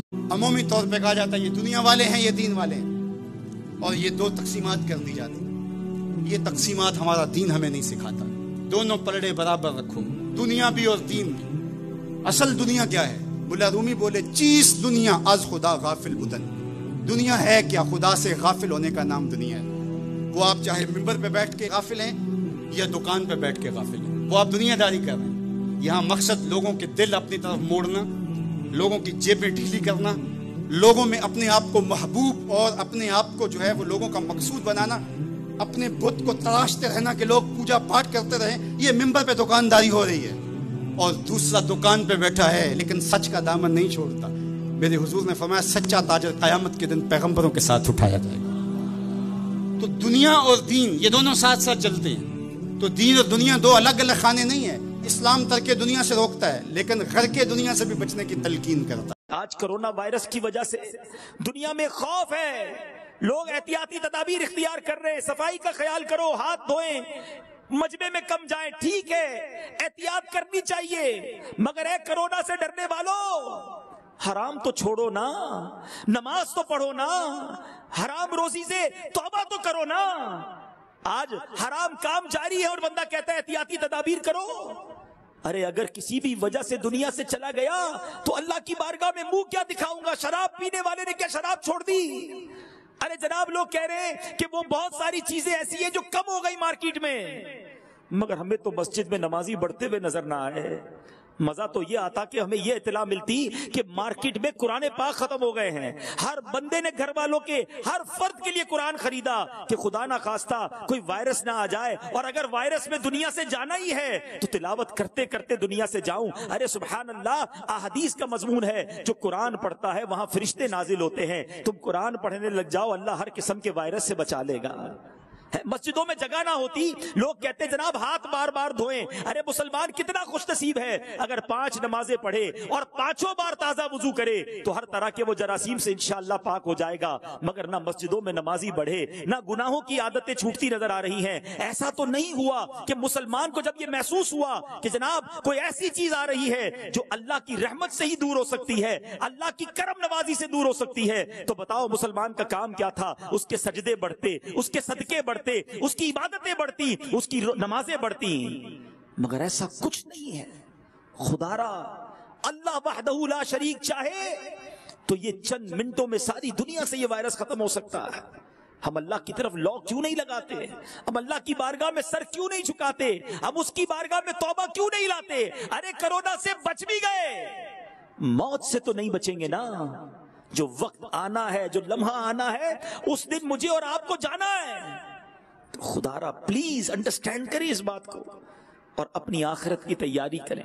عمومی طور پہ کہا جاتا ہے یہ دنیا والے ہیں یہ دین والے ہیں، اور یہ دو تقسیمات کر دی جاتی ہیں۔ یہ تقسیمات ہمارا دین ہمیں نہیں سکھاتا۔ دونوں پلڑے برابر رکھو، دنیا بھی اور دین بھی۔ اصل دنیا کیا ہے؟ مولا رومی بولے چیز دنیا از خدا غافل بدن۔ دنیا ہے کیا؟ خدا سے غافل ہونے کا نام دنیا ہے۔ وہ آپ چاہے ممبر پہ بیٹھ کے غافل ہیں یا دکان پہ بیٹھ کے غافل ہیں، وہ آپ دنیا داری کر رہے ہیں۔ یہاں مقصد لوگوں کے دل اپنی طرف موڑنا، لوگوں کی جیبیں ڈھیلی کرنا، لوگوں میں اپنے آپ کو محبوب اور اپنے آپ کو جو ہے وہ لوگوں کا مقصود بنانا، اپنے بت کو تراشتے رہنا کہ لوگ پوجا پاٹ کرتے رہیں۔ یہ ممبر پہ دکانداری ہو رہی ہے، اور دوسرا دکان پہ بیٹھا ہے لیکن سچ کا دامن نہیں چھوڑتا۔ میرے حضور نے فرمایا سچا تاجر قیامت کے دن پیغمبروں کے ساتھ اٹھایا جائے گا۔ تو دنیا اور دین یہ دونوں ساتھ ساتھ چلتے ہیں۔ تو دین اور دنیا دو الگ الگ خانے نہیں ہیں۔ اسلام ترک دنیا سے روکتا ہے لیکن غرق دنیا سے بھی بچنے کی تلقین کرتا ہے۔ آج کرونا وائرس کی وجہ سے دنیا میں خوف ہے، لوگ احتیاطی تدابیر اختیار کر رہے ہیں۔ صفائی کا خیال کرو، ہاتھ دھوئیں، مجمع میں کم جائیں، ٹھیک ہے، احتیاط کرنی چاہیے، مگر اے کرونا سے ڈرنے والوں، حرام تو چھوڑو نا، نماز تو پڑھو نا، حرام روزی سے توبہ تو کرو نا۔ آج حرام کام جاری ہے اور بندہ کہتا ہے احتیاطی تدابیر کرو۔ ارے اگر کسی بھی وجہ سے دنیا سے چلا گیا تو اللہ کی بارگاہ میں منہ کیا دکھاؤں گا؟ شراب پینے والے نے کیا شراب چھوڑ دی؟ ارے جناب لوگ کہہ رہے ہیں کہ وہ بہت ساری چیزیں ایسی ہیں جو کم ہو گئی مارکیٹ میں، مگر ہمیں تو مسجد میں نمازی بڑھتے ہوئے نظر نہ آئے۔ مزہ تو یہ آتا کہ ہمیں یہ اطلاع ملتی کہ مارکیٹ میں قرآن پاک ختم ہو گئے ہیں۔ ہر بندے نے گھر والوں کے ہر فرد کے لیے قرآن خریدا کہ خدا نہ خواستہ کوئی وائرس نہ آ جائے، اور اگر وائرس میں دنیا سے جانا ہی ہے تو تلاوت کرتے کرتے دنیا سے جاؤں۔ ارے سبحان اللہ، احادیث کا مضمون ہے جو قرآن پڑھتا ہے وہاں فرشتے نازل ہوتے ہیں۔ تم قرآن پڑھنے لگ جاؤ، اللہ ہر قسم کے وائرس سے بچا لے گا۔ مسجدوں میں جگہ نہ ہوتی، لوگ کہتے جناب ہاتھ بار بار دھوئیں۔ ارے مسلمان کتنا خوش نصیب ہے اگر 5 نمازیں پڑھے اور 5 بار تازہ وضو کرے تو ہر طرح کے وہ جراثیم سے انشاءاللہ پاک ہو جائے گا۔ مگر نہ مسجدوں میں نمازی بڑھے، نہ گناہوں کی عادتیں چھوٹتی نظر آ رہی ہیں۔ ایسا تو نہیں ہوا کہ مسلمان کو جب یہ محسوس ہوا کہ جناب کوئی ایسی چیز آ رہی ہے جو اللہ کی رحمت سے ہی دور ہو سکتی ہے، اللہ کی کرم نوازی سے دور ہو سکتی ہے، تو بتاؤ مسلمان کا کام کیا تھا؟ اس کے سجدے بڑھتے، اس کے صدقے بڑھتے، اس کی عبادتیں بڑھتی، اس کی نمازیں بڑھتی، مگر ایسا کچھ نہیں ہے۔ خدا را اللہ وحدہ لا شریک چاہے تو یہ چند منٹوں میں ساری دنیا سے یہ وائرس ختم ہو سکتا ہے۔ ہم اللہ کی طرف لاک کیوں نہیں لگاتے؟ ہم اللہ کی بارگاہ میں سر کیوں نہیں جھکاتے؟ ہم اس کی بارگاہ میں توبہ کیوں نہیں لاتے؟ ارے کرونا سے بچ بھی گئے، موت سے تو نہیں بچیں گے نا۔ جو وقت آنا ہے، جو لمحہ آنا ہے، اس دن مجھے اور آپ کو جانا ہے۔ خدا را پلیز انڈرسٹینڈ کریں اس بات کو اور اپنی آخرت کی تیاری کریں۔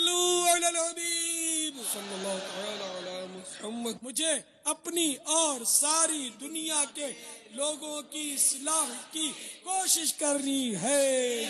مجھے اپنی اور ساری دنیا کے لوگوں کی اصلاح کی کوشش کرنی ہے۔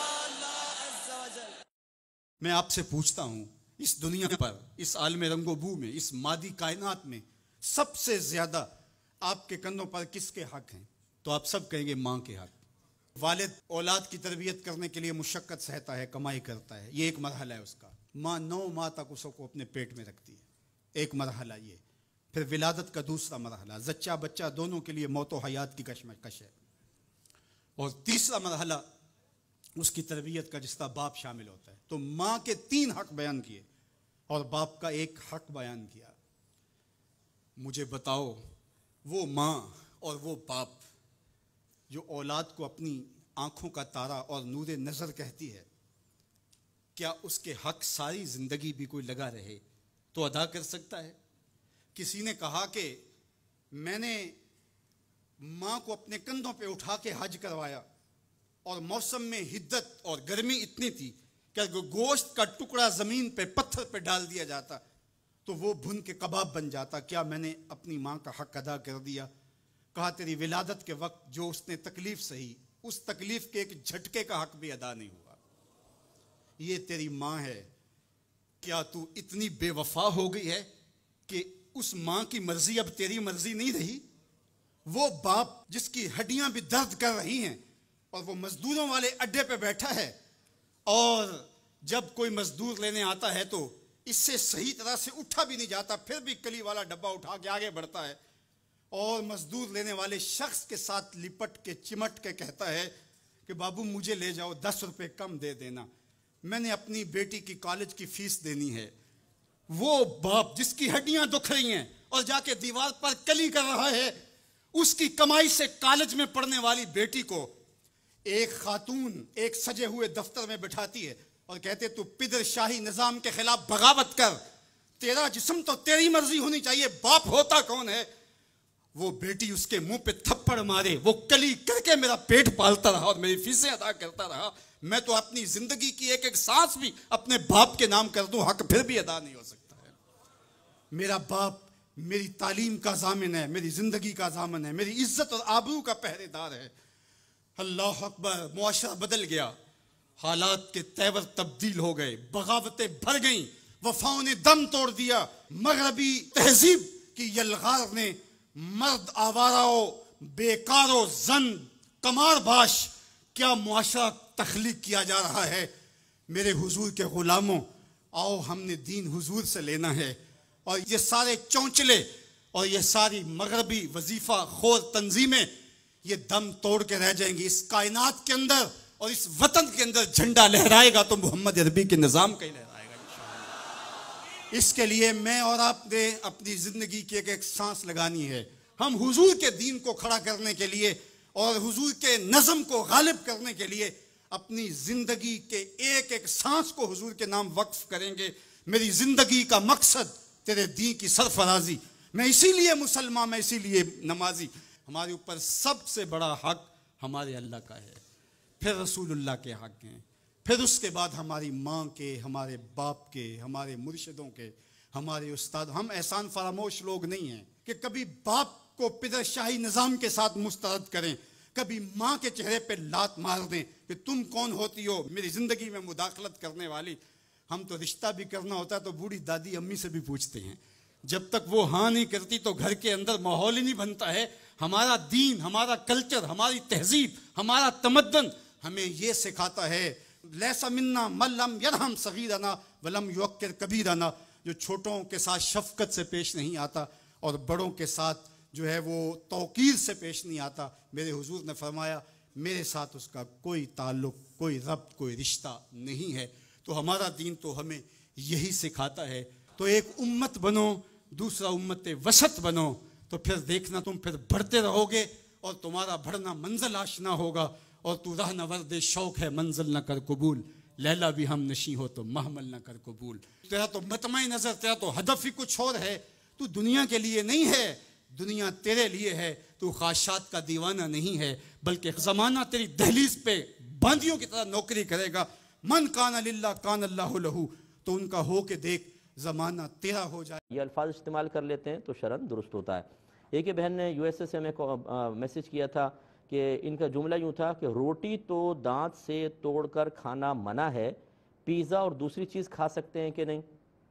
میں آپ سے پوچھتا ہوں، اس دنیا پر، اس عالم رنگ و بو میں، اس مادی کائنات میں سب سے زیادہ آپ کے کندھوں پر کس کے حق ہیں؟ تو آپ سب کہیں گے ماں کے حق۔ والد اولاد کی تربیت کرنے کے لیے مشقت سہتا ہے، کمائی کرتا ہے، یہ ایک مرحلہ ہے اس کا۔ ماں 9 ماہ تک اس کو اپنے پیٹ میں رکھتی ہے، ایک مرحلہ یہ۔ پھر ولادت کا دوسرا مرحلہ، زچہ بچہ دونوں کے لیے موت و حیات کی کشمکش ہے۔ اور تیسرا مرحلہ اس کی تربیت کا، جس کا باپ شامل ہوتا ہے۔ تو ماں کے 3 حق بیان کیے اور باپ کا 1 حق بیان کیا۔ مجھے بتاؤ، وہ ماں اور وہ باپ جو اولاد کو اپنی آنکھوں کا تارا اور نور نظر کہتی ہے، کیا اس کے حق ساری زندگی بھی کوئی لگا رہے تو ادا کر سکتا ہے؟ کسی نے کہا کہ میں نے ماں کو اپنے کندھوں پہ اٹھا کے حج کروایا اور موسم میں حدت اور گرمی اتنی تھی کہ گوشت کا ٹکڑا زمین پہ پتھر پہ ڈال دیا جاتا تو وہ بھن کے کباب بن جاتا۔ کیا میں نے اپنی ماں کا حق ادا کر دیا؟ کہا تیری ولادت کے وقت جو اس نے تکلیف سہی، اس تکلیف کے ایک جھٹکے کا حق بھی ادا نہیں ہوا۔ یہ تیری ماں ہے، کیا تو اتنی بے وفا ہو گئی ہے کہ اس ماں کی مرضی اب تیری مرضی نہیں رہی؟ وہ باپ جس کی ہڈیاں بھی درد کر رہی ہیں اور وہ مزدوروں والے اڈے پہ بیٹھا ہے، اور جب کوئی مزدور لینے آتا ہے تو اس سے صحیح طرح سے اٹھا بھی نہیں جاتا، پھر بھی کلی والا ڈبہ اٹھا کے آگے بڑھتا ہے اور مزدور لینے والے شخص کے ساتھ لپٹ کے چمٹ کے کہتا ہے کہ بابو مجھے لے جاؤ، 10 روپے کم دے دینا، میں نے اپنی بیٹی کی کالج کی فیس دینی ہے۔ وہ باپ جس کی ہڈیاں دکھ رہی ہیں اور جا کے دیوار پر کلی کر رہا ہے، اس کی کمائی سے کالج میں پڑھنے والی بیٹی کو ایک خاتون ایک سجے ہوئے دفتر میں بٹھاتی ہے اور کہتے تو پدر شاہی نظام کے خلاف بغاوت کر، تیرا جسم تو تیری مرضی ہونی چاہیے، باپ ہوتا کون ہے؟ وہ بیٹی اس کے منہ پہ تھپڑ مارے، وہ کلی کر کے میرا پیٹ پالتا رہا اور میری فیسیں ادا کرتا رہا، میں تو اپنی زندگی کی ایک ایک سانس بھی اپنے باپ کے نام کر دوں، حق پھر بھی ادا نہیں ہو سکتا ہے۔ میرا باپ میری تعلیم کا ضامن ہے، میری زندگی کا ضامن ہے، میری عزت اور آبرو کا پہرے دار ہے۔ اللہ اکبر، معاشرہ بدل گیا، حالات کے تیور تبدیل ہو گئے، بغاوتیں بھر گئیں، وفاؤں نے دم توڑ دیا، مغربی تہذیب کی یلغار نے مرد آوارہ بیکارو زن کمار باش کیا معاشرہ تخلیق کیا جا رہا ہے۔ میرے حضور کے غلاموں، آؤ ہم نے دین حضور سے لینا ہے، اور یہ سارے چونچلے اور یہ ساری مغربی وظیفہ خور تنظیمیں یہ دم توڑ کے رہ جائیں گی۔ اس کائنات کے اندر اور اس وطن کے اندر جھنڈا لہرائے گا تو محمد عربی کے نظام کا ہی لہرائے گا انشاءاللہ۔ اس کے لیے میں اور آپ نے اپنی زندگی کی ایک ایک سانس لگانی ہے۔ ہم حضور کے دین کو کھڑا کرنے کے لیے اور حضور کے نظم کو غالب کرنے کے لیے اپنی زندگی کے ایک ایک سانس کو حضور کے نام وقف کریں گے۔ میری زندگی کا مقصد تیرے دین کی سرفرازی، میں اسی لیے مسلمان، میں اسی لیے نمازی۔ ہمارے اوپر سب سے بڑا حق ہمارے اللہ کا ہے، پھر رسول اللہ کے حق ہیں، پھر اس کے بعد ہماری ماں کے، ہمارے باپ کے، ہمارے مرشدوں کے، ہمارے استاد۔ ہم احسان فراموش لوگ نہیں ہیں کہ کبھی باپ کو پدر شاہی نظام کے ساتھ مسترد کریں، کبھی ماں کے چہرے پہ لات مار دیں کہ تم کون ہوتی ہو میری زندگی میں مداخلت کرنے والی۔ ہم تو رشتہ بھی کرنا ہوتا ہے تو بوڑھی دادی امی سے بھی پوچھتے ہیں، جب تک وہ ہاں نہیں کرتی تو گھر کے اندر ماحول ہی نہیں بنتا ہے۔ ہمارا دین، ہمارا کلچر، ہماری تہذیب، ہمارا تمدن ہمیں یہ سکھاتا ہے، لیس منا من لم یرحم صغیرنا ولم یوقر کبیرنا، جو چھوٹوں کے ساتھ شفقت سے پیش نہیں آتا اور بڑوں کے ساتھ جو ہے وہ توقیر سے پیش نہیں آتا۔ میرے حضور نے فرمایا میرے ساتھ اس کا کوئی تعلق، کوئی ربط، کوئی رشتہ نہیں ہے۔ تو ہمارا دین تو ہمیں یہی سکھاتا ہے۔ تو ایک امت بنو، دوسرا امت وسط بنو، تو پھر دیکھنا تم پھر بڑھتے رہو گے اور تمہارا بڑھنا منزل آشنا ہوگا، اور تو راہ نورد شوق ہے منزل نہ کر قبول، لیلا بھی ہم نشیں ہو تو محمل نہ کر قبول۔ تیرا تو مطمع نظر، تیرا تو ہدف ہی کچھ اور ہے، تو دنیا کے لیے نہیں ہے، دنیا تیرے لیے ہے۔ تو خواہشات کا دیوانہ نہیں ہے، بلکہ زمانہ تیری دہلیز پہ باندیوں کی طرح نوکری کرے گا۔ من کان للہ کان اللہ لہو، تو ان کا ہو کے دیکھ زمانہ تیرا ہو جائے۔ یہ الفاظ استعمال کر لیتے ہیں تو شرعاً درست ہوتا ہے۔ ایک ہی بہن نے یو ایس اے سے ہمیں میسج کیا تھا کہ ان کا جملہ یوں تھا کہ روٹی تو دانت سے توڑ کر کھانا منع ہے، پیزا اور دوسری چیز کھا سکتے ہیں کہ نہیں؟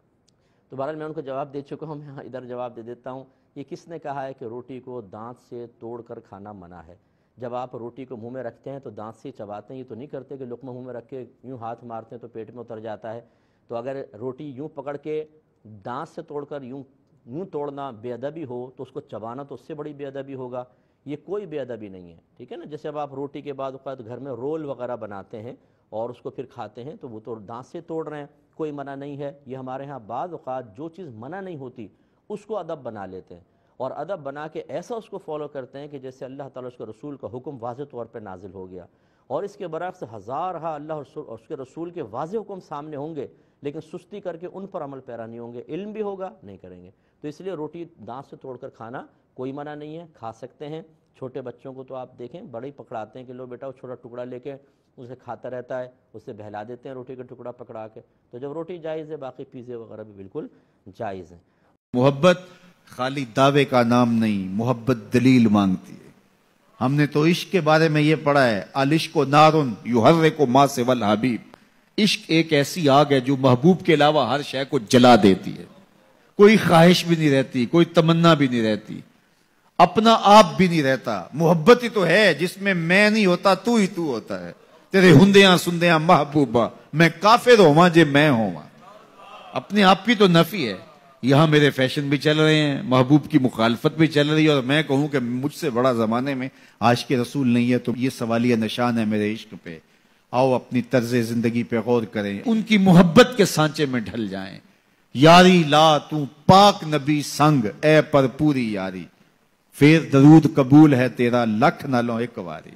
تو بہرحال میں ان کو جواب دے چکا ہوں، میں ادھر جواب دے دیتا ہوں۔ یہ کس نے کہا ہے کہ روٹی کو دانت سے توڑ کر کھانا منع ہے؟ جب آپ روٹی کو منہ میں رکھتے ہیں تو دانت سے چباتے ہیں، یہ تو نہیں کرتے کہ لقمہ منہ میں رکھ کے یوں ہاتھ مارتے ہیں تو پیٹ میں اتر جاتا ہے۔ تو اگر روٹی یوں پکڑ کے دانت سے توڑ کر یوں توڑنا بے ادبی ہو تو اس کو چبانا تو اس سے بڑی بے ادبی ہوگا۔ یہ کوئی بے ادبی نہیں ہے، ٹھیک ہے نا؟ جیسے اب آپ روٹی کے بعد اوقات گھر میں رول وغیرہ بناتے ہیں اور اس کو پھر کھاتے ہیں تو وہ تو دانت سے توڑ رہے ہیں، کوئی منع نہیں ہے۔ یہ ہمارے ہاں بعض اوقات جو چیز منع نہیں ہوتی اس کو ادب بنا لیتے ہیں، اور ادب بنا کے ایسا اس کو فالو کرتے ہیں کہ جیسے اللہ تعالیٰ اس کے رسول کا حکم واضح طور پہ نازل ہو گیا، اور اس کے برعکس ہزارہا اللہ اور اس کے رسول کے واضح حکم سامنے ہوں گے لیکن سستی کر کے ان پر عمل پیرا نہیں ہوں گے، علم بھی ہوگا نہیں کریں گے۔ تو اس لیے روٹی دانت سے توڑ کر کھانا کوئی منع نہیں ہے، کھا سکتے ہیں۔ چھوٹے بچوں کو تو آپ دیکھیں بڑے ہی پکڑاتے ہیں کہ لو بیٹا وہ چھوٹا ٹکڑا لے کے اسے کھاتا رہتا ہے، اسے بہلا دیتے ہیں روٹی کا ٹکڑا پکڑا کے۔ تو جب روٹی جائز ہے باقی پیزے وغیرہ بھی بالکل جائز ہیں۔ محبت خالی دعوے کا نام نہیں، محبت دلیل مانگتی ہے۔ ہم نے تو عشق کے بارے میں یہ پڑھا ہے، العشق نارن یحرک ما سوی الحبیب، عشق ایک ایسی آگ ہے جو محبوب کے علاوہ ہر شے کو جلا دیتی ہے۔ کوئی خواہش بھی نہیں رہتی، کوئی تمنا بھی نہیں رہتی، اپنا آپ بھی نہیں رہتا۔ محبت ہی تو ہے جس میں میں نہیں ہوتا، تو ہی تو ہوتا ہے۔ تیرے ہندیاں سندیاں محبوبہ، میں کافر ہوواں جے میں ہوواں۔ اپنے آپ کی تو نفی ہے. یہاں میرے فیشن بھی چل رہے ہیں, محبوب کی مخالفت بھی چل رہی ہے, اور میں کہوں کہ مجھ سے بڑا زمانے میں عاشق رسول نہیں ہے, تو یہ سوالیہ نشان ہے میرے عشق پہ. آؤ اپنی طرز زندگی پہ غور کریں, ان کی محبت کے سانچے میں ڈھل جائیں. یاری لا تو پاک نبی سنگ اے پر پوری یاری, پھر درود قبول ہے تیرا لکھ نہ لو ایک واری.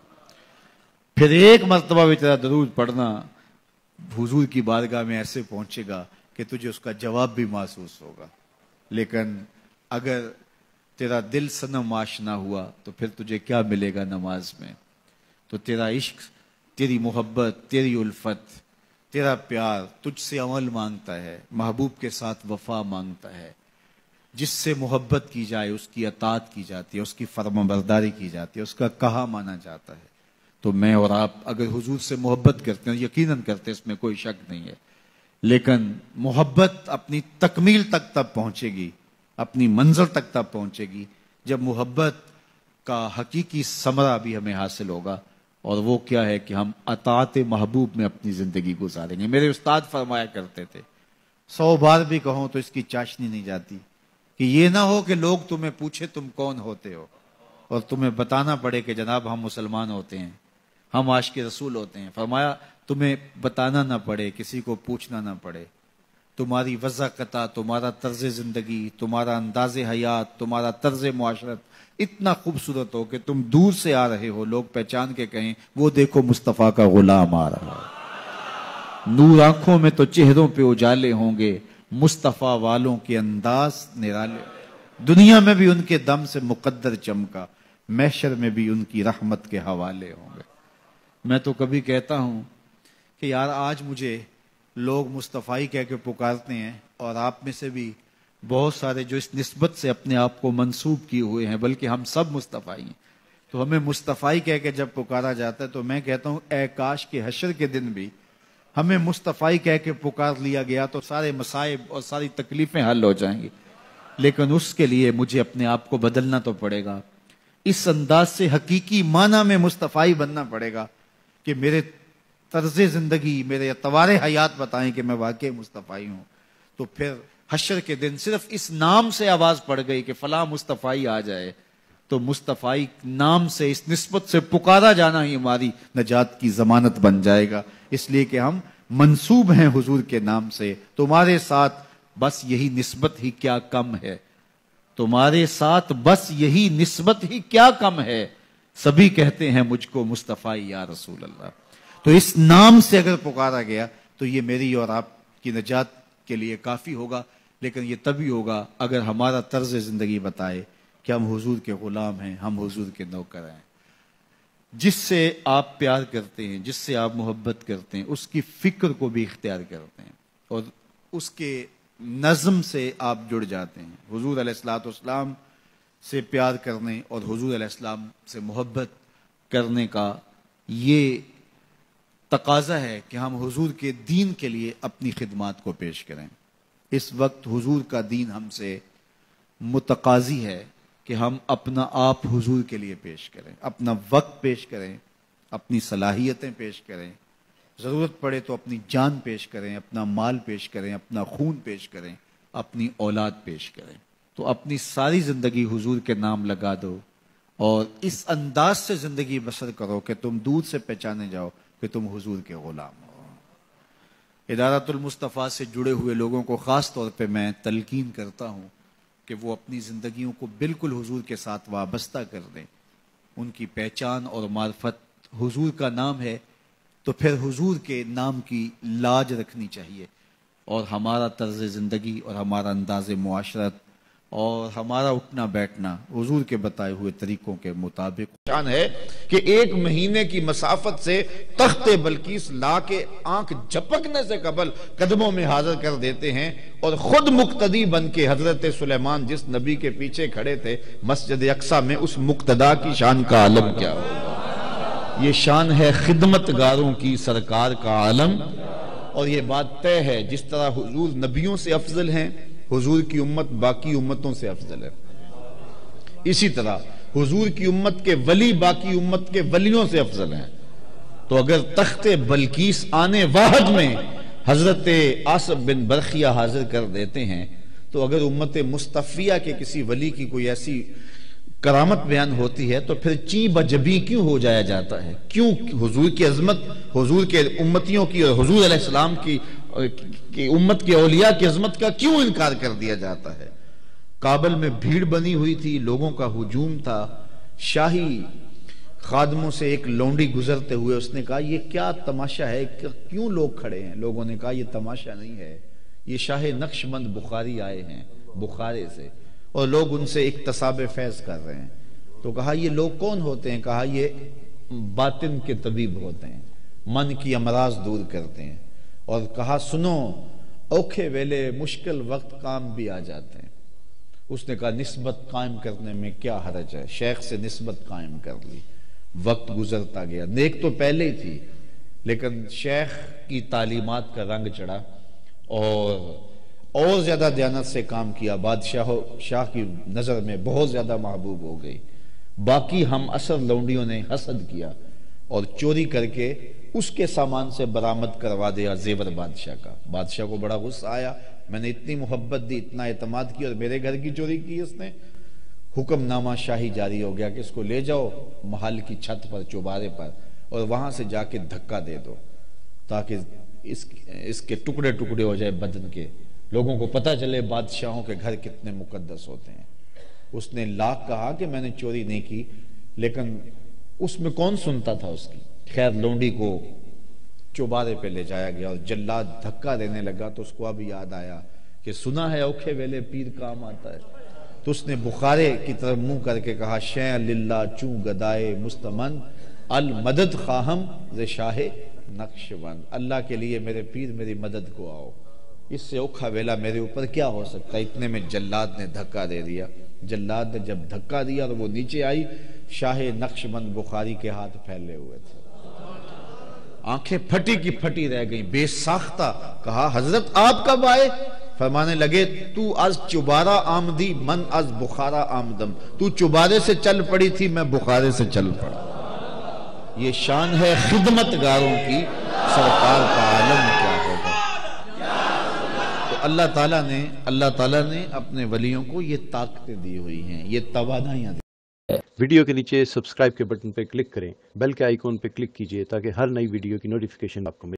پھر ایک مرتبہ بھی تیرا درود پڑھنا حضور کی بارگاہ میں ایسے پہنچے گا کہ تجھے اس کا جواب بھی محسوس ہوگا. لیکن اگر تیرا دل صنم آشنا ہوا تو پھر تجھے کیا ملے گا نماز میں؟ تو تیرا عشق, تیری محبت, تیری الفت, تیرا پیار تجھ سے عمل مانگتا ہے, محبوب کے ساتھ وفا مانگتا ہے. جس سے محبت کی جائے اس کی اطاعت کی جاتی ہے, اس کی فرمانبرداری کی جاتی ہے, اس کا کہا مانا جاتا ہے. تو میں اور آپ اگر حضور سے محبت کرتے ہیں, یقیناً کرتے ہیں, اس میں کوئی شک نہیں ہے, لیکن محبت اپنی تکمیل تک تب پہنچے گی, اپنی منزل تک تب پہنچے گی جب محبت کا حقیقی ثمرہ بھی ہمیں حاصل ہوگا. اور وہ کیا ہے کہ ہم اطاعت محبوب میں اپنی زندگی گزاریں گے. میرے استاد فرمایا کرتے تھے, 100 بار بھی کہوں تو اس کی چاشنی نہیں جاتی, کہ یہ نہ ہو کہ لوگ تمہیں پوچھے تم کون ہوتے ہو, اور تمہیں بتانا پڑے کہ جناب ہم مسلمان ہوتے ہیں, ہم عاشق رسول ہوتے ہیں. فرمایا تمہیں بتانا نہ پڑے, کسی کو پوچھنا نہ پڑے, تمہاری وضاقتہ, تمہارا طرز زندگی, تمہارا انداز حیات, تمہارا طرز معاشرت اتنا خوبصورت ہو کہ تم دور سے آ رہے ہو, لوگ پہچان کے کہیں وہ دیکھو مصطفیٰ کا غلام آ رہا ہے. نور آنکھوں میں تو چہروں پہ اجالے ہوں گے, مصطفیٰ والوں کے انداز نرالے. دنیا میں بھی ان کے دم سے مقدر چمکا, محشر میں بھی ان کی رحمت کے حوالے ہوں گے. میں تو کبھی کہتا ہوں کہ یار آج مجھے لوگ مصطفی کہہ کے پکارتے ہیں, اور آپ میں سے بھی بہت سارے جو اس نسبت سے اپنے آپ کو منسوب کیے ہوئے ہیں, بلکہ ہم سب مصطفی ہیں, تو ہمیں مصطفی کہہ کے جب پکارا جاتا ہے تو میں کہتا ہوں اے کاش کے حشر کے دن بھی ہمیں مصطفی کہہ کے پکار لیا گیا تو سارے مصائب اور ساری تکلیفیں حل ہو جائیں گی. لیکن اس کے لیے مجھے اپنے آپ کو بدلنا تو پڑے گا, اس انداز سے حقیقی معنی میں مصطفی بننا پڑے گا کہ میرے طرز زندگی, میرے اطوار حیات بتائیں کہ میں واقعی مصطفی ہوں. تو پھر حشر کے دن صرف اس نام سے آواز پڑ گئی کہ فلاں مصطفی آ جائے, تو مصطفی نام سے, اس نسبت سے پکارا جانا ہی ہماری نجات کی ضمانت بن جائے گا. اس لیے کہ ہم منسوب ہیں حضور کے نام سے. تمہارے ساتھ بس یہی نسبت ہی کیا کم ہے, تمہارے ساتھ بس یہی نسبت ہی کیا کم ہے, سبھی کہتے ہیں مجھ کو مصطفی یا رسول اللہ. تو اس نام سے اگر پکارا گیا تو یہ میری اور آپ کی نجات کے لیے کافی ہوگا. لیکن یہ تبھی ہوگا اگر ہمارا طرز زندگی بتائے کہ ہم حضور کے غلام ہیں, ہم حضور کے نوکر ہیں. جس سے آپ پیار کرتے ہیں, جس سے آپ محبت کرتے ہیں, اس کی فکر کو بھی اختیار کرتے ہیں, اور اس کے نظم سے آپ جڑ جاتے ہیں. حضور علیہ الصلوۃ والسلام سے پیار کرنے اور حضور علیہ السلام سے محبت کرنے کا یہ تقاضا ہے کہ ہم حضور کے دین کے لیے اپنی خدمات کو پیش کریں. اس وقت حضور کا دین ہم سے متقاضی ہے کہ ہم اپنا آپ حضور کے لیے پیش کریں, اپنا وقت پیش کریں, اپنی صلاحیتیں پیش کریں, ضرورت پڑے تو اپنی جان پیش کریں, اپنا مال پیش کریں, اپنا خون پیش کریں, اپنی اولاد پیش کریں. تو اپنی ساری زندگی حضور کے نام لگا دو اور اس انداز سے زندگی بسر کرو کہ تم دور سے پہچانے جاؤ کہ تم حضور کے غلام ہو. ادارۃ المصطفیٰ سے جڑے ہوئے لوگوں کو خاص طور پہ میں تلقین کرتا ہوں کہ وہ اپنی زندگیوں کو بالکل حضور کے ساتھ وابستہ کر دیں. ان کی پہچان اور معرفت حضور کا نام ہے تو پھر حضور کے نام کی لاج رکھنی چاہیے, اور ہمارا طرز زندگی اور ہمارا انداز معاشرت اور ہمارا اٹھنا بیٹھنا حضور کے بتائے ہوئے طریقوں کے مطابق. شان ہے کہ 1 مہینے کی مسافت سے تخت بلقیس لا کے آنکھ جھپکنے سے قبل قدموں میں حاضر کر دیتے ہیں, اور خود مقتدی بن کے حضرت سلیمان جس نبی کے پیچھے کھڑے تھے مسجد اقصی میں, اس مقتدا کی شان کا عالم کیا ہوگا. یہ شان ہے خدمت گاروں کی سرکار کا عالم. اور یہ بات طے ہے جس طرح حضور نبیوں سے افضل ہیں, حضور کی امت باقی امتوں سے افضل ہے. اسی طرح حضور کی امت کے ولی باقی امت کے ولیوں سے افضل ہیں. تو اگر تخت بلقیس آنے واحد میں حضرت آصف بن برخیہ حاضر کر دیتے ہیں، تو اگر امت مصطفیہ کے کسی ولی کی کوئی ایسی کرامت بیان ہوتی ہے تو پھر چی بجبی کیوں ہو جایا جاتا ہے؟ کیوں حضور کی عظمت، حضور کے امتیوں کی اور حضور علیہ السلام کی امت کے اولیاء کی عظمت کا کیوں انکار کر دیا جاتا ہے؟ کابل میں بھیڑ بنی ہوئی تھی، لوگوں کا ہجوم تھا، شاہی خادموں سے ایک لونڈی گزرتے ہوئے اس نے کہا یہ کیا تماشا ہے، کیوں لوگ کھڑے ہیں؟ لوگوں نے کہا یہ تماشا نہیں ہے، یہ شاہ نقش بند بخاری آئے ہیں بخارے سے، اور لوگ ان سے اکتساب فیض کر رہے ہیں۔ تو کہا یہ لوگ کون ہوتے ہیں؟ کہا یہ باطن کے طبیب ہوتے ہیں، من کی امراض دور کرتے ہیں۔ اور کہا سنو، اوکھے ویلے مشکل وقت کام بھی آ جاتے ہیں۔ اس نے کہا نسبت قائم کرنے میں کیا حرج ہے؟ شیخ سے نسبت قائم کر لی، وقت گزرتا گیا، نیک تو پہلے ہی تھی لیکن شیخ کی تعلیمات کا رنگ چڑھا اور زیادہ دیانت سے کام کیا، شاہ کی نظر میں بہت زیادہ محبوب ہو گئی۔ باقی ہم اثر لونڈیوں نے حسد کیا اور چوری کر کے اس کے سامان سے برآمد کروا دیا زیور بادشاہ کا۔ بادشاہ کو بڑا غصہ آیا، میں نے اتنی محبت دی، اتنا اعتماد کیا اور میرے گھر کی چوری کی اس نے۔ حکم نامہ شاہی جاری ہو گیا کہ اس کو لے جاؤ محل کی چھت پر، چوبارے پر، اور وہاں سے جا کے دھکا دے دو تاکہ اس کے ٹکڑے ٹکڑے ہو جائے بدن کے، لوگوں کو پتہ چلے بادشاہوں کے گھر کتنے مقدس ہوتے ہیں۔ اس نے لاکھ کہا کہ میں نے چوری نہیں کی، لیکن اس میں کون سنتا تھا اس کی؟ خیر لونڈی کو چوبارے پہ لے جایا گیا اور جلاد دھکا دینے لگا تو اس کو اب یاد آیا کہ سنا ہے اوکھے ویلے پیر کام آتا ہے۔ تو اس نے بخارے کی طرف منہ کر کے کہا شیع للہ چوں گدائے مستمن المدد خواہم ز شاہ نقش بند، اللہ کے لیے میرے پیر میری مدد کو آؤ، اس سے اوکھا ویلا میرے اوپر کیا ہو سکتا ہے؟ اتنے میں جلاد نے دھکا دے دیا۔ جلاد نے جب دھکا دیا تو وہ نیچے آئی، شاہ نقش بند بخاری کے ہاتھ پھیلے ہوئے تھے، آنکھیں پھٹی کی پھٹی رہ گئیں، بے ساختہ کہا حضرت آپ کب آئے؟ فرمانے لگے تو از چوبارہ آمدی من از بخارا آمدم، تو چوبارے سے چل پڑی تھی میں بخارے سے چل پڑا۔ یہ شان ہے خدمتگاروں کی، سرکار کا عالم کیا ہوگا۔ تو اللہ تعالیٰ نے اپنے ولیوں کو یہ طاقتیں دی ہوئی ہیں، یہ توانائیاں دی۔ ویڈیو کے نیچے سبسکرائب کے بٹن پہ کلک کریں، بیل کے آئیکن پہ کلک کیجئے تاکہ ہر نئی ویڈیو کی نوٹیفیکیشن آپ کو ملے۔